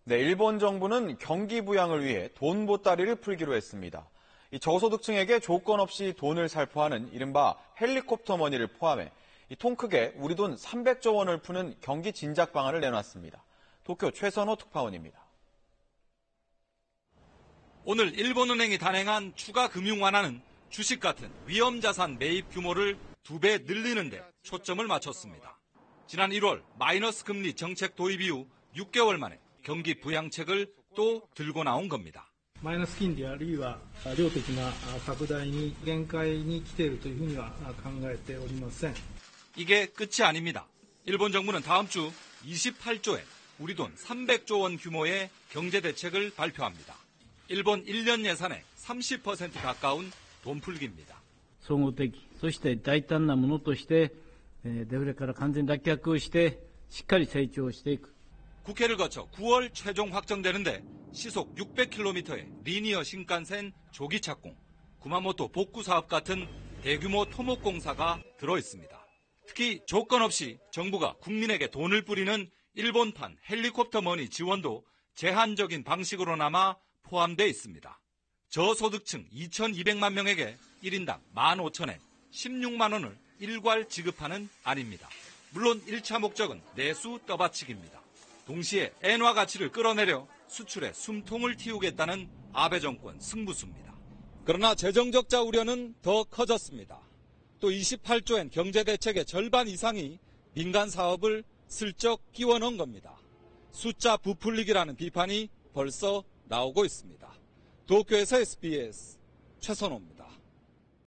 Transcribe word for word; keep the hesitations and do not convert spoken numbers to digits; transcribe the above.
네, 일본 정부는 경기 부양을 위해 돈 보따리를 풀기로 했습니다. 이 저소득층에게 조건 없이 돈을 살포하는 이른바 헬리콥터 머니를 포함해 이 통 크게 우리 돈 삼백조 원을 푸는 경기 진작 방안을 내놨습니다. 도쿄 최선호 특파원입니다. 오늘 일본은행이 단행한 추가 금융 완화는 주식 같은 위험자산 매입 규모를 두 배 늘리는 데 초점을 맞췄습니다. 지난 일월 마이너스 금리 정책 도입 이후 육 개월 만에 경기 부양책을 또 들고 나온 겁니다. マイナス金利あるいは量的な拡大に限界に来ているというふうには考えておりません. 이게 끝이 아닙니다. 일본 정부는 다음 주 이십팔조엔 우리 돈 삼백조 원 규모의 경제 대책을 발표합니다. 일본 일 년 예산의 삼십 퍼센트 가까운 돈풀기입니다. 総合的、そして大胆なものとして、デフレから完全脱却をして、しっかり成長していく. 국회를 거쳐 구월 최종 확정되는데 시속 육백 킬로미터의 리니어 신칸센 조기 착공, 구마모토 복구 사업 같은 대규모 토목 공사가 들어있습니다. 특히 조건 없이 정부가 국민에게 돈을 뿌리는 일본판 헬리콥터 머니 지원도 제한적인 방식으로나마 포함되어 있습니다. 저소득층 이천이백만 명에게 일 인당 만 오천 엔, 십육만 원을 일괄 지급하는 안입니다. 물론 일 차 목적은 내수 떠받치기입니다. 동시에 엔화 가치를 끌어내려 수출에 숨통을 틔우겠다는 아베 정권 승부수입니다. 그러나 재정적자 우려는 더 커졌습니다. 또 이십팔조엔 경제대책의 절반 이상이 민간 사업을 슬쩍 끼워넣은 겁니다. 숫자 부풀리기라는 비판이 벌써 나오고 있습니다. 도쿄에서 에스비에스 최선호입니다.